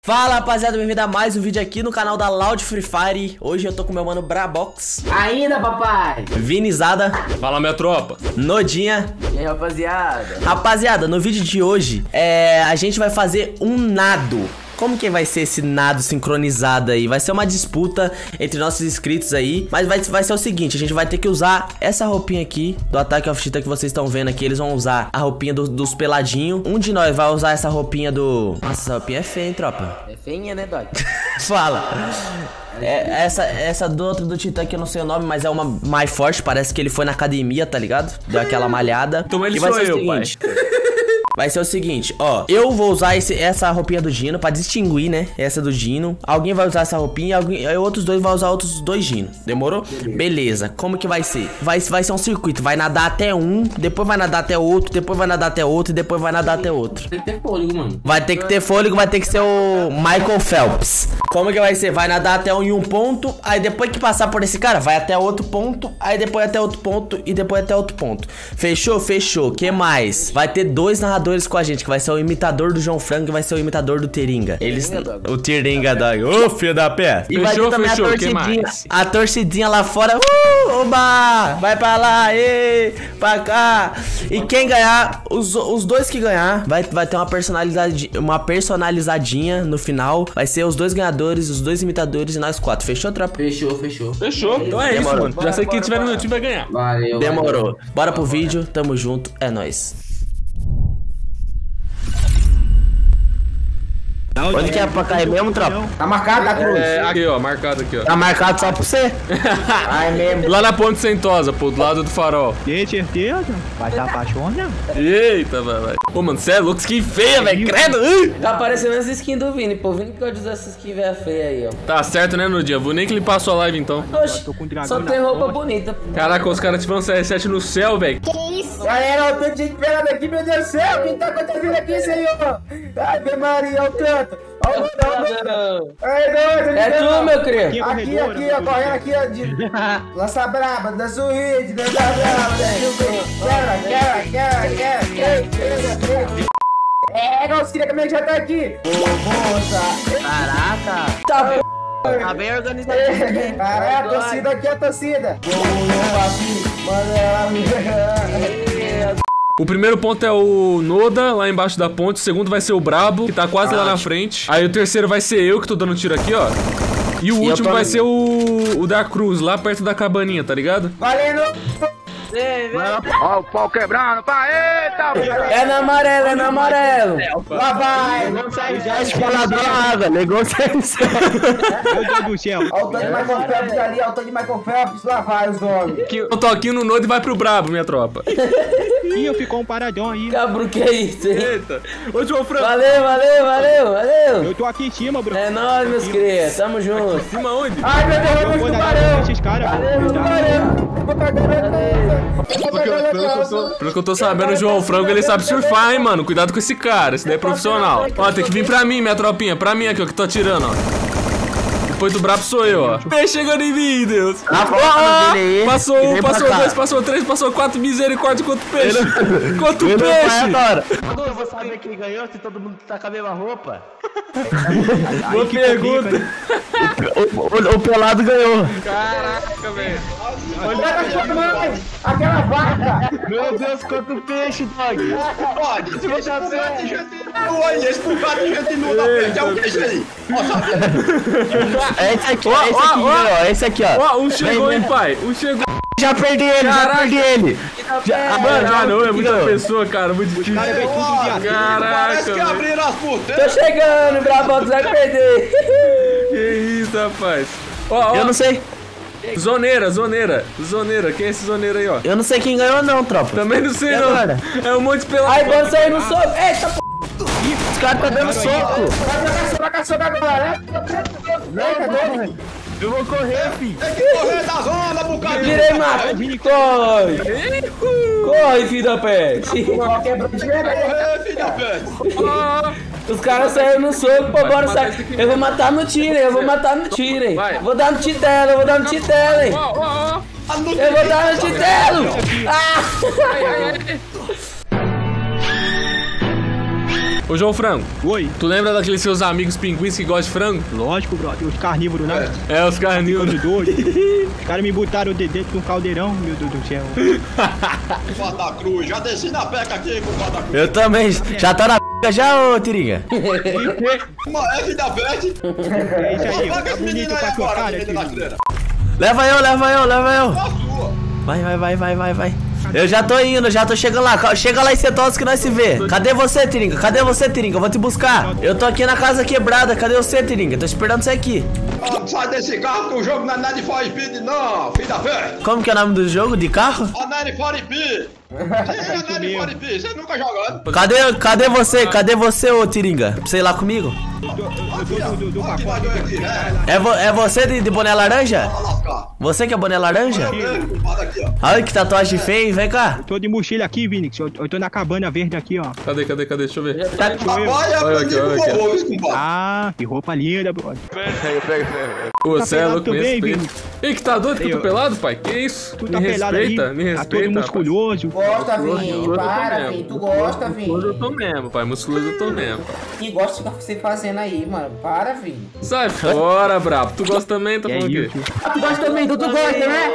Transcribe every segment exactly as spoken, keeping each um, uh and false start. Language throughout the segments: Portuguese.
Fala rapaziada, bem-vindo a mais um vídeo aqui no canal da Loud Free Fire. Hoje eu tô com meu mano Brabox. Ainda, papai. Vinizada. Fala, minha tropa. Nodinha. E aí, rapaziada? Rapaziada, no vídeo de hoje é, a gente vai fazer um nado. Como que vai ser esse nado sincronizado aí? Vai ser uma disputa entre nossos inscritos aí. Mas vai, vai ser o seguinte, a gente vai ter que usar essa roupinha aqui do Attack of Titan que vocês estão vendo aqui. Eles vão usar a roupinha do, dos peladinhos. Um de nós vai usar essa roupinha do... Nossa, essa roupinha é feia, hein, tropa? É feinha, né, Dog? Fala. É, essa, essa do outro do Titã que eu não sei o nome, mas é uma mais forte. Parece que ele foi na academia, tá ligado? Deu aquela malhada. Então ele e vai sou ser o eu, seguinte, pai. Vai ser o seguinte, ó. Eu vou usar esse, essa roupinha do Dino pra distinguir, né? Essa do Dino. Alguém vai usar essa roupinha e alguém, aí outros dois vão usar outros dois Dino. Demorou? Beleza. Beleza. Como que vai ser? Vai, vai ser um circuito. Vai nadar até um, depois vai nadar até outro, depois vai nadar até outro e depois vai nadar até outro. Tem que ter fôlego, mano. Vai ter que ter fôlego, vai ter que ser o Michael Phelps. Como que vai ser? Vai nadar até um em um ponto, aí depois que passar por esse cara, vai até outro ponto, aí depois até outro ponto e depois até outro ponto. Fechou? Fechou. Que mais? Vai ter dois narradores com a gente, que vai ser o imitador do João Frango e vai ser o imitador do Teringa. Eles... O Teringa, dog. Ô, filho da pé. E vai ter também a torcidinha. A torcidinha lá fora. Uh, oba! Vai pra lá, ei, pra cá. E quem ganhar, os, os dois que ganhar, vai, vai ter uma, personalidade, uma personalizadinha no final. Vai ser os dois ganhadores, os dois imitadores e nós quatro. Fechou, tropa? Fechou, fechou. Fechou. Então é Demorou. isso, mano. Bora, Já sei que bora, quem tiver no bora. meu time vai ganhar. Valeu. Demorou. Valeu. Bora pro vídeo. Tamo junto. É nóis. Onde que é pra cair mesmo, tropa? Tá marcado, tá, Cruz? É, aqui, ó, marcado aqui, ó. Tá marcado só pra você? Ai, mesmo. Lá na Ponte Sentosa, pô, do lado do farol. Tem certeza? Vai estar apaixonado? Eita, vai, vai. Ô, mano, cê é louco, skin feia, velho, credo. Ui. Tá parecendo essa skin do Vini, pô. Vini que pode usar essa skin velha feia aí, ó. Tá certo, né, Nudinha? Vou nem clipar sua live, então. Oxi, tô com um dragão só na tem roupa ponte. bonita. Caraca, os caras tiveram um C S sete no céu, velho. Galera, o tanto de gente pegando aqui, meu Deus do céu, o que tá acontecendo aqui, senhor? Ai, meu Maria, olha o tanto. Olha o tanto. Ai, doido, É tu, meu querido. Aqui, aqui, ó, correndo aqui, ó, de lança braba, da suíte, da braba, quebra, quebra, quebra, quebra, quebra, quebra. É, Galcília, como é que já tá aqui? Ô, moça. Caraca. Tá, p***. Tá bem organizado. Caraca, a torcida aqui, a torcida. O primeiro ponto é o Noda, lá embaixo da ponte. O segundo vai ser o Brabo, que tá quase lá na frente. Aí o terceiro vai ser eu, que tô dando tiro aqui, ó. E o E eu último tô- vai ser o, o da Cruz, lá perto da cabaninha, tá ligado? Valendo. Ó o pau quebrando, pá, eita! É no amarelo, é no amarelo. Lá vai. Já escolador na água, negou senso. Meu Deus do céu. Olha o tanto de Michael Phelps ali, olha o tanto de Michael Phelps, lá vai os nomes. Eu tô aqui no Noda e vai pro Brabo, minha tropa. Ih, eu ficou um paradão aí. Cabro, que é isso, hein? Eita. Ô, João Franco. Valeu, valeu, valeu, valeu. Eu tô aqui em cima, bro. É nóis, meus crias. Tamo junto. Cima onde? Ai, meu Deus, Eu eu vou vou dar tubarão. esses caras, bro. Valeu, Cuidado. tubarão. Vou cagar na casa. Vou cagar na casa. Pelo que eu tô sabendo, o João Frango, ele sabe surfar, hein, mano. Cuidado com esse cara, esse daí é profissional. Ó, tem que vir pra mim, minha tropinha. Pra mim aqui, ó, que tô atirando, ó. Depois do Brabo sou eu, ó. Peixe chegando em mim, Deus. Ah, Ah, dele aí. passou E um, vem pra passou cá. dois, passou três, passou quatro. Misericórdia, quanto peixe. Quanto Ele vai peixe. agora. Eu vou saber quem ganhou se todo mundo tá com a mesma roupa. Boa que pergunta. complica, O, o- o pelado ganhou. Caraca, velho. Pega sua mãe, aquela vaca. Meu Deus, quanto peixe, dog. Pode, se você olha, esse bocado de gente não dá peixe, é o peixe aí. Ó, só É esse aqui, Ó, é esse ó, aqui, ó. ó, é esse aqui, ó. Ó, um chegou, Vem, hein, vem. pai. Um chegou. Já perdi ele, Caraca. já perdi ele. Já, Mano, ah, não, é muita ganhou. pessoa, cara. Muito difícil. Cara, veio tudo em dia. Caraca, parece que velho. abriram as Tô porteiras. chegando, Brabox vai perder. Que isso, rapaz. Ó, ó. Eu não sei, Zoneira, zoneira. Zoneira. Quem é esse zoneiro aí, ó? eu não sei quem ganhou não, tropa. Também não sei, E não. agora? É um monte de pelado. Aí, vamos sair no soco. Eita, p***. Os caras tá dando soco. Vai caçar agora, né? Eu vou correr, filho. Tem que correr da zona, bocado de Virei mato. Corre. Corre, filho da peste. Quebrou de verdade. correr, filho da peste. Os caras saíram no soco, pô, bora sair. Eu vou matar no tiro, hein? Eu vou matar no tiro, hein? Vai. Vou dar no titelo, eu vou dar no titelo, hein? Ó, ó, ó. Eu vou dar no titelo. Ah! Ô, João Frango, Oi. tu lembra daqueles seus amigos pinguins que gostam de frango? Lógico, brother. Os carnívoros, né? É, os carnívoros. Doido. Os caras me botaram de dentro de um caldeirão, meu Deus do céu. Compadre da Cruz, já desci na peca aqui, compadre da Cruz. Eu também. Já tá na p já, ô Tiringa? Uma F da Verde. É isso aí, Paga tá esse bonito menino aí pra tua agora, cara, menino da filho. Creira. Leva eu, leva eu, leva eu. A sua. Vai, vai, vai, vai, vai, vai. Eu já tô indo, já tô chegando lá. Chega lá em Cetos que nós se vê. Cadê você, Tiringa? Cadê você, Tiringa? Eu vou te buscar. Eu tô aqui na casa quebrada. Cadê você, Tiringa? Tô esperando você aqui. Ó, sai desse carro que o jogo não é Need for Speed, não, filho da Verde. Como que é o nome do jogo? De carro? A Need for Speed. É, Need for Speed, você nunca jogando. Cadê, cadê você? Cadê você, ô Tiringa? Pra você ir lá comigo? Aqui, ó. Aqui, nós dois aqui, né? É, vo é você de, de boné laranja? Vai lascar. Você que é boné laranja? Eu mesmo, compadre, aqui, ó. Olha que tatuagem feia, hein? Vem cá. Tô de mochila aqui, Vinix. Eu, eu tô na cabana verde aqui, ó. Cadê, cadê, cadê? Deixa eu ver. Rapaz, eu Olha aprendi aqui, olha com aqui. o vovô, isso, compadre. Ah, que roupa linda, brother. Ô, você é pelado louco, me também, respeita. Vini. Ei, que tá doido que eu tô Eu- pelado, pai? Que isso? Tu Me tá pelado respeita, aí, me tá respeita. todo musculoso. Gosta, Musculoso Vini. eu tô Para, mesmo. Vini. Tu gosta, Musculoso eu Vini. tô mesmo, pai. Musculoso eu tô mesmo, pai. Que gosta do que você fazendo aí, mano. Para, Vini. Sai fora, brabo. Tu gosta também? Tá Que é falando o quê? isso? Ah, tu gosta também, tu, tu gosta, né?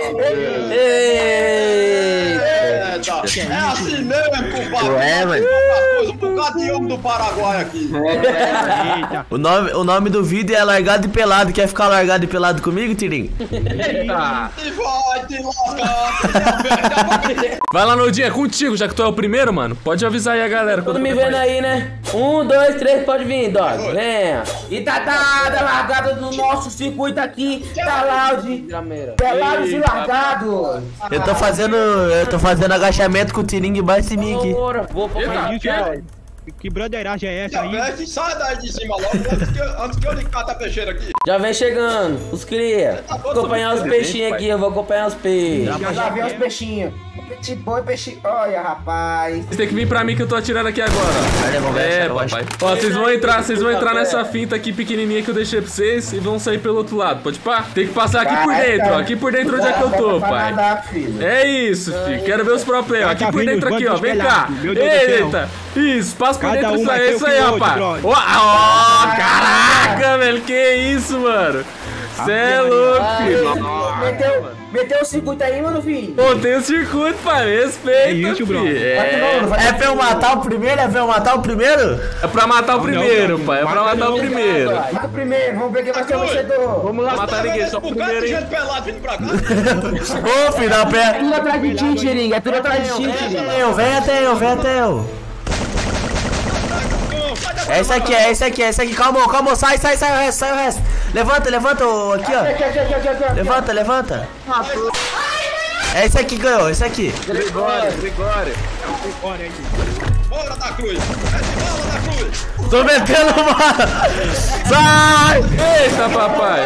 Ei. É, tá. É assim mesmo, compadre. Um bocado de homem do Paraguai aqui. Eita. O nome, o nome do vídeo é Largado e Pelado. Quer ficar largado e pelado comigo, Tiringa? Eita. E vai te lascar. Vai lá, Nodinha, é contigo, já que tu é o primeiro, mano. Pode avisar aí a galera. Todo quando me puder vendo aí, né? Um, dois, três, pode vir, dog. Venha. E tá dada a largada do nosso circuito aqui. Tá loud. Pelados e largados. Eu tô fazendo. Eu tô fazendo agachamento com o Tiringa embaixo de mim aqui. Bora, vou pra Eita. Que isso, brother? Que broderagem é essa aí? Veste, sai daí de cima logo, antes que, eu- antes que eu lhe cate a peixeira aqui. Já vem chegando, os cria. Vou acompanhar os peixinhos aqui, eu vou acompanhar os peixes. Já, já vem os peixinhos. Peixe boi, peixe. Olha, rapaz. Vocês têm que vir pra mim que eu tô atirando aqui agora. Vai levar, vai, É, vai, papai. vai. Ó, vocês vão entrar, vocês vão entrar nessa finta aqui pequenininha que eu deixei pra vocês e vão sair pelo outro lado. Pode pá? Tem que passar aqui por Vai, dentro, cara. ó. Aqui por dentro onde é que eu Bota tô, pra pai. nadar, filho. É isso, filho. Quero ver os pro players. Tá Aqui por vindo dentro os aqui, ó. bandos Vem cá. pelados, meu Deus do céu. Eita. Isso, passa por Cada dentro. um Isso mais aí, feio isso que aí, o outro, rapaz. brother. Ó, ó, caraca, velho. Que isso, mano. Cê é louco, filho. Meteu, meteu o circuito aí, mano, filho. Pô, tem o circuito, pai. Respeita, É isso, filho. brother. Vai que não, É, não vai É pra eu matar o primeiro? É pra eu matar o primeiro? é pra matar o Não, primeiro, não, pai. É pra mata matar o não. primeiro. Mata o primeiro, vamos ver quem vai ser o vencedor. Vamos lá matar ninguém, só o Um bocado primeiro, de hein? gente pelado vindo pra cá. Ô, filho da pé. Tudo atrás de ti, Tiringa. É tudo atrás de ti, Tiringa. Eu, vem até eu, vem até eu. É esse aqui, é esse aqui, é esse aqui. Calma, calma, sai, sai, sai o resto, sai o resto. Levanta, levanta, ô, aqui, ó. Aqui, aqui, aqui, aqui, aqui, aqui. Levanta, levanta. É esse aqui que ganhou, esse aqui. Olha aí. Bora da Cruz. Mete bala da Cruz. Tô metendo bala. Sai! Eita, papai.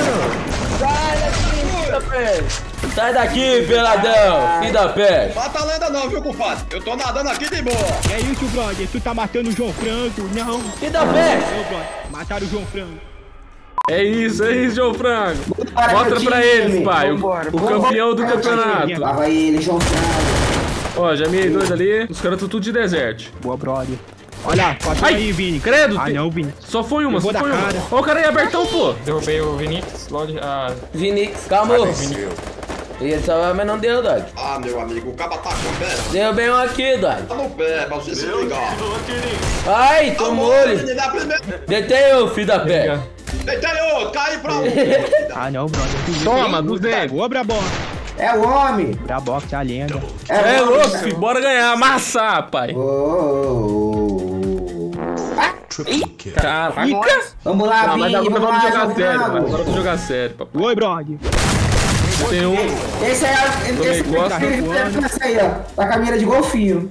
Sai daqui, peladão, filho da pé. Mata a lenda não, viu, compadre? Eu tô nadando aqui de boa. É isso, brother. Tu tá matando o João Franco. Não. Filho da pé. Não, brother. Mataram o João Franco. É isso, é isso, João Franco. Para, Mostra meu pra time. eles, pai. O, Vambora, o vambora. campeão do campeonato. Lá vai ele, João Franco. Ó, já mirei dois ali. Os caras estão tudo de desert. Boa, brother. Olha, passa Ai, aí, Vini. credo, Ah, tem- não, Vini. Só foi uma, Eu só vou foi dar uma. cara. Ó, o cara aí abertão, pô. Derrubei o Vinix, logo. Ah, Vinix, calma. Ele só mas não deu, dog. Ah, meu amigo, o caba tá com pé. Deu bem um aqui, dog. Tá no pé, pra você se ligar. Ai, tomou ele. Menino, é a primeira. Deitei o filho da pé. Deitei outro, cai pra um. Ah, não, brother. Toma, duzentos. Boa, Brabox. É o homem. Brabox, a lenda. É o louco, homem. filho. Bora ganhar. Amassar, pai. Ô, ô, ô. Caraca. Vamos lá, Não, mas Vini, agora vamos vamos lá, jogar João sério, pai. Franco. Agora vamos jogar sério, papai. Oi, brother. Tem um. Esse é Tomei esse costa. esse aí, ó. Tá com a mira de golfinho.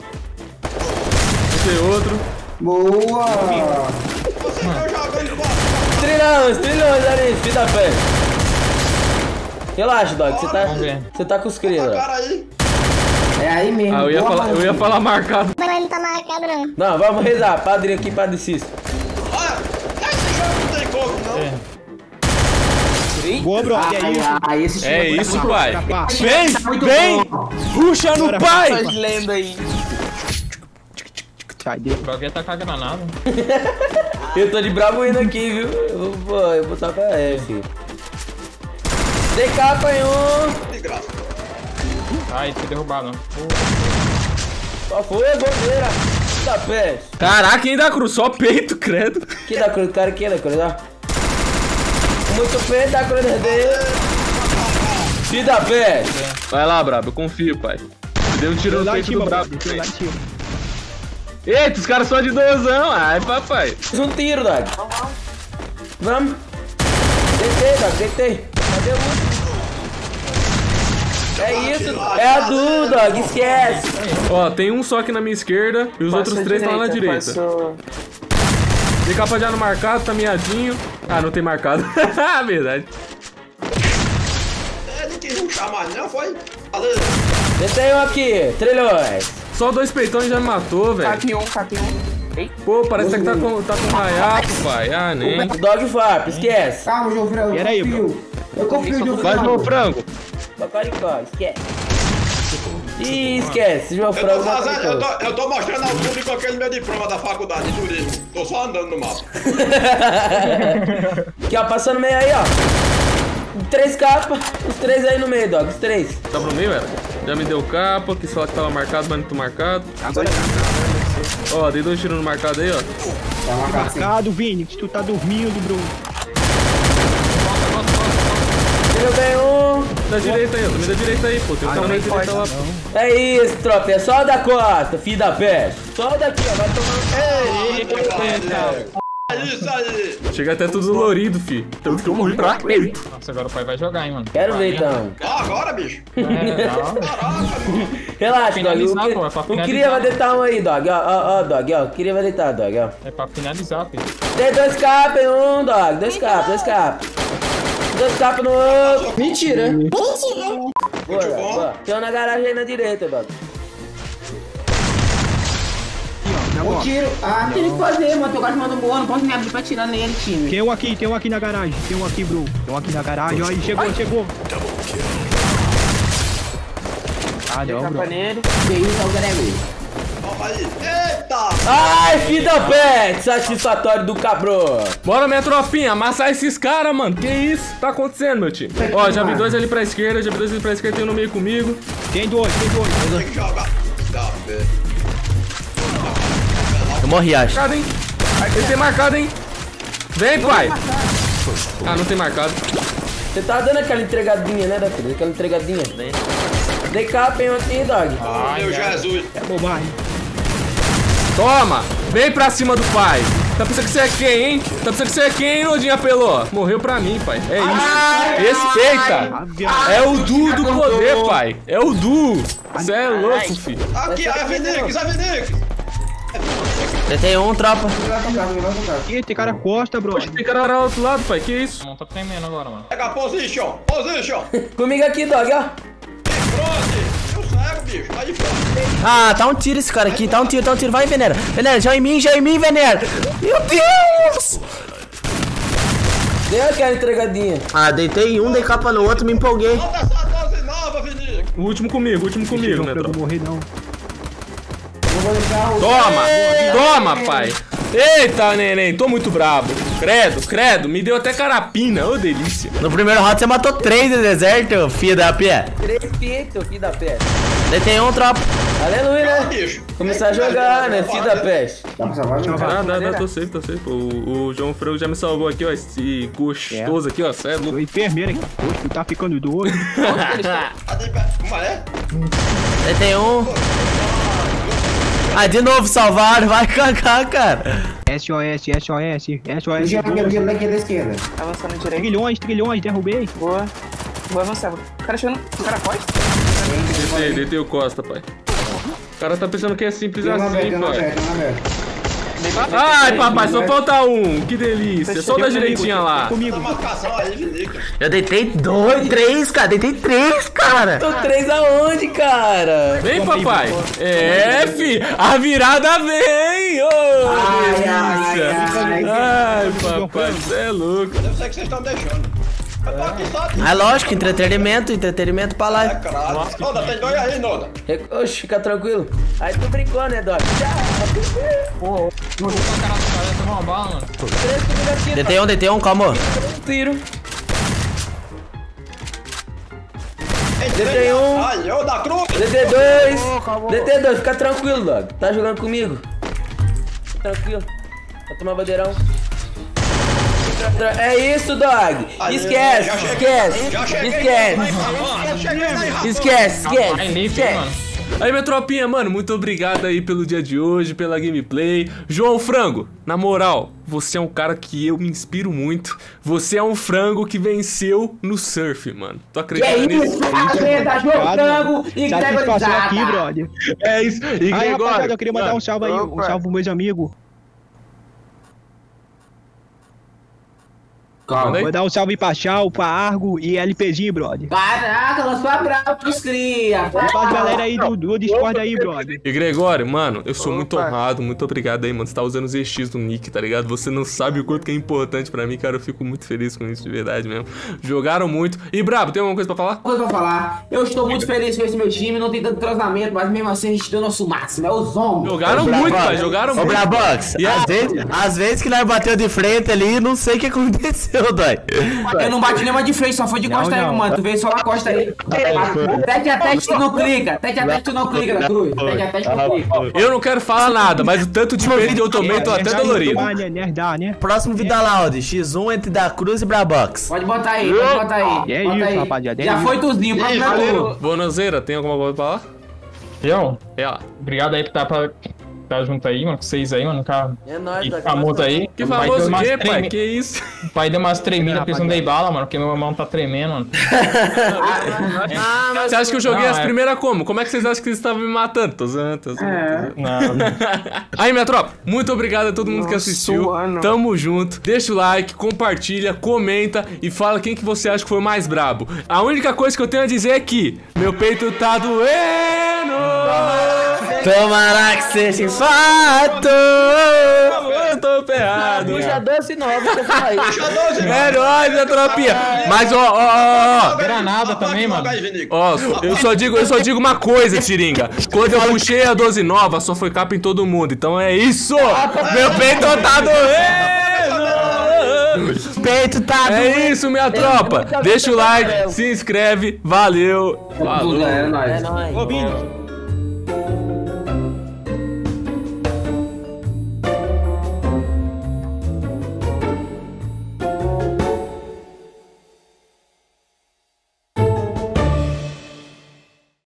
Tem outro. Boa. Você tá jogando bola. Trilhões, trilhões ali, filho da pé. Relaxa, dog. Você tá, ver. você tá com os cria, dog. Cara aí. É aí mesmo. Ah, eu ia boa, falar, eu ia Paulinho. falar marcado. Mas não tá marcado, não. Não, vamos rezar. Padre aqui, Padre Cício. Olha, esse jogo não tem como, não. Boa, brother. É isso. Ah, esse time É isso, pai. Rapaz. Vem, Tá muito vem. bom. Puxa no Bora, pai. Lenda aí. Sai dele. O Broguinha tá com a granada. Eu tô de bravo indo aqui, viu? Eu vou, pô, eu vou botar pra F. D K apanhou. De graça. Ai, foi derrubado. Qual foi a bandeira? Da peste. Caraca, ainda cruz, só peito, credo. Que da cruz, cara, que da cruz, ó. Muito peito da cruz dele. Que da peste. Vai lá, Brabo, eu confio, pai. Deu um tiro no Lá em peito cima, do Brabo. Brabo. Lá em cima. Eita, os caras só de dozão. Ai, papai. Fiz um tiro, Dog. Vamos. Deitei, Dog, deitei. Cadê o último? É isso, é a Du, Dog, esquece. Ó, tem um só aqui na minha esquerda e os outros três estão lá na direita. Tem capa já no marcado, tá miadinho. Ah, não tem marcado. Verdade. É, não quis ruxar mais, não, foi? Valeu. Deitei um aqui, trilhões. Só dois peitões já me matou, velho. Cap um, cap um. Pô, parece que tá com, tá com raiato, pai. Ah, nem. Dog Farp, esquece. Calma, João Frango. Pera aí, confio. Eu confio, João Vai, Frango. João Frango. Cocoricó, esquece. Ih, esquece, João Eu tô Frango. fazendo, eu tô, eu tô mostrando ao público aquele meu diploma da faculdade de turismo. Tô só andando no mapa. Aqui, ó, passando meio aí, ó. Três capas, os três aí no meio, Dog, os três. Tá no meio, velho? Já me deu capa, quis falar que tava marcado, mas não tô marcado. Ó, dei dois tiros no marcado aí, ó. Marcado, Vini. Tu tá dormindo, bro. Tiro bem um. Da direita aí, ó. Também da direita aí, pô. Tem um cara na direita lá. É isso, tropa, é só da costa, filho da peste. Só daqui, ó, vai tomando. É isso aí. Chega até tudo dolorido, fi. Tanto que eu morri pra peito. Nossa, agora o pai vai jogar, hein, mano. Quero ver então. Ah, agora, bicho. É, não. Caraca, mano. Relaxa, Dog. Finalizar, O, pô, é pra o finalizar. Cria vai deitar um aí, Dog. Ó, ó, ó, Dog, ó. O Cria vai deitar, Dog, ó. É pra finalizar, filho. Tem dois capas em um, Dog. Dois capas, dois capas. Dois capas no outro. Mentira. Mentira. Boa, bom. boa. Tem um na garagem aí na direita, Dog. Um tiro. Ah, Não tem o que fazer, mano. Teu gato mandou boa, não pode me abrir pra atirar nele, time. Tem um aqui, tem um aqui na garagem. Tem um aqui, bro. Tem um aqui na garagem. Ó, aí, chegou, chegou. Ah, não, bro. Capa nele. Que isso, é o Gregory. Ó, aí. Eita. Ai, filho da peste. Satisfatório do cabrão. Bora, minha tropinha, amassar esses caras, mano. Que isso? Tá acontecendo, meu time? Ó, já vi dois ali pra esquerda, já vi dois ali pra esquerda, tem um no meio comigo. Tem dois, tem dois. Tem que jogar. Tá, velho. Eu morri, acho. Marcado, hein? Ele tem marcado, hein? Vem, pai. Ah, não tem marcado. Você tá dando aquela entregadinha, né, Daqui? Aquela entregadinha. Dei capa em um aqui, Dog. Meu Jesus. É bobagem. Toma! Vem pra cima do pai! Tá pensando que você é quem, hein? Tá pensando que você é quem, hein, Nodinha Pelô? Morreu pra mim, pai. É isso. Respeita! É o Du do poder, pai. É o Du. Você é louco, filho. Aqui, a Vinix, a Vinix. Deitei um, tropa. Aqui, tem cara costa, bro. Poxa, tem cara lá do outro lado, pai. Que isso? Não tá tremendo agora, mano. Pega a position, position. Comigo aqui, Dog, ó. Fronte. Eu cego, bicho. Aí, fronte. Ah, tá um tiro esse cara aqui. Tá um tiro, tá um tiro. Vai, Venera. Venera, já em mim, já em mim, Venera. Meu Deus. Deu aquela entregadinha. Ah, deitei um, dei capa no outro, me empolguei. Solta essa dose nova, Vinix. O último comigo, o último comigo, Não né, pra eu tropa? morrer, não. Toma! Toma, pai! Eita, neném, tô muito brabo. Credo, credo, me deu até carapina, ô delícia. No primeiro round você matou três no deserto, filho da pé. Três peitos, filho da peste. Deitei um, tropa. Aleluia, né? Bicho. Começar a jogar, né, filho da peste. Dá pra salvar, meu? Ah, dá, dá, tô safe, tô safe. O, o João Frango já me salvou aqui, ó. Esse gostoso aqui, ó. Cê é Tô louco. enfermeira aqui. Poxa, tu tá ficando doido. Como é? Deitei um. Ah, de novo salvaram, vai cagar, cara. S O S, S O S, S O S. Gelo aqui, gelo aqui da esquerda. Avançando direito. Trilhões, trilhões, derrubei. Boa. Vou avançar. O cara chegando. O cara pode? Deitei, deitei o Costa, pai. O cara tá pensando que é simples Tem uma assim, aberta, tem uma pai. aberta, tem uma aberta. Ai, papai, só falta um. Que delícia. Só da direitinha lá. Comigo. Tá marcação aí, Vinix. Eu deitei dois, três, cara. Deitei três, cara. Tô três aonde, cara? Vem, papai. É, fi. A virada vem. Ô, Ai, ai, delícia. ai, ai. Ai, papai, você é louco. Eu sei que vocês estão deixando. Eu tô aqui só. Ah, lógico, entretenimento, entretenimento pra É lá. claro. Noda, tem dois aí, Noda. Oxe, fica tranquilo. Aí tu brincou, né, Doc? Pô, eu vou pra cara do cara, tomar uma bala, mano. D T um, D T um, calma. Tiro. D T um. Ai, ô da cruz. D T dois. D T dois, fica tranquilo, Doc. Tá jogando comigo? Tranquilo. Vai tomar bandeirão. É isso, Dog. Esquece, já cheguei. esquece, Já cheguei. esquece. Já cheguei aí, rapaz. Esquece, Vai esquece, livre, esquece. mano. Aí, minha tropinha, mano, muito obrigado aí pelo dia de hoje, pela gameplay. João Frango, na moral, você é um cara que eu me inspiro muito. Você é um frango que venceu no surf, mano. Tu Que é acredita nisso? isso, agenda, jogo e Satisfação aqui, brother. É isso. E Aí, Gregório, rapaziada, eu queria mandar mano, um salve aí, um Opa. salve pros meus amigos. manda aí. Mandar um salve pra Chau, pra Argo e LPzinho, brother. Caraca, lançou a brava pros cria. E pra galera aí do, do Discord aí, brother. E Gregório, mano, eu sou muito honrado, muito obrigado aí, mano. Você tá usando os E X do Nick, tá ligado? Você não sabe o quanto que é importante pra mim, cara. Eu fico muito feliz com isso, de verdade mesmo. Jogaram muito. E Brabo, tem alguma coisa pra falar? Coisa pra falar. Eu estou muito feliz com esse meu time, não tem tanto entrosamento, mas mesmo assim a gente deu o nosso máximo. É o Zombo. Jogaram muito, pai. Jogaram Ô, muito. Brabox, E às a- vezes, às vezes que nós bateu de frente ali, não sei o que aconteceu, dói. Eu não bati nenhuma de frente, só foi de Não, costa aí, não. mano. Tu veio só na costa aí. Tete a teste tu não clica. Tete a teste tu não clica na cruz. Tete a teste tu não clica. Eu não quero falar nada, mas o tanto de peito que eu tomei, tô até dolorido. Né, nerdar, né? Próximo Vida Loud, X um entre da Cruz e Brabox. Pode botar aí, pode botar aí. É Bota isso, aí. rapaziada, é Já isso. foi tuzinho, próximo é tu. Bonazeira, tem alguma coisa pra falar? Eu? É lá. Obrigado aí por estar pra tá junto aí, mano, com vocês aí, mano. Cara, É nóis, e Doc. famoso aí. Que O pai famoso deu o umas quê, pai? treme- Que isso? O pai deu umas tremidas porque eu não dei bala, mano, porque meu mão tá tremendo, mano. Você acha que eu joguei Não, as é- primeiras como? Como é que vocês acham que vocês estavam me matando? Tô zoando, tô zoando. É. Não. Aí, minha tropa, muito obrigado a todo mundo que assistiu. Tamo junto. Deixa o like, compartilha, comenta e fala quem que você acha que foi o mais brabo. A única coisa que eu tenho a dizer é que meu peito tá doendo. Tomara que seja fato. Eu tô ferrado. Puxa doce nova, você fala aí. É nóis, minha tropinha. Mas, ó, ó, ó, ó. Granada também, mano. Ó, eu só digo, eu só digo uma coisa, Tiringa. Quando eu puxei a doze nova, só foi capa em todo mundo. Então é isso! Meu peito tá doendo! Peito tá É isso, minha tropa. Deixa o like, se inscreve. Valeu. Falou. É nóis. É nóis. Ô, Vini,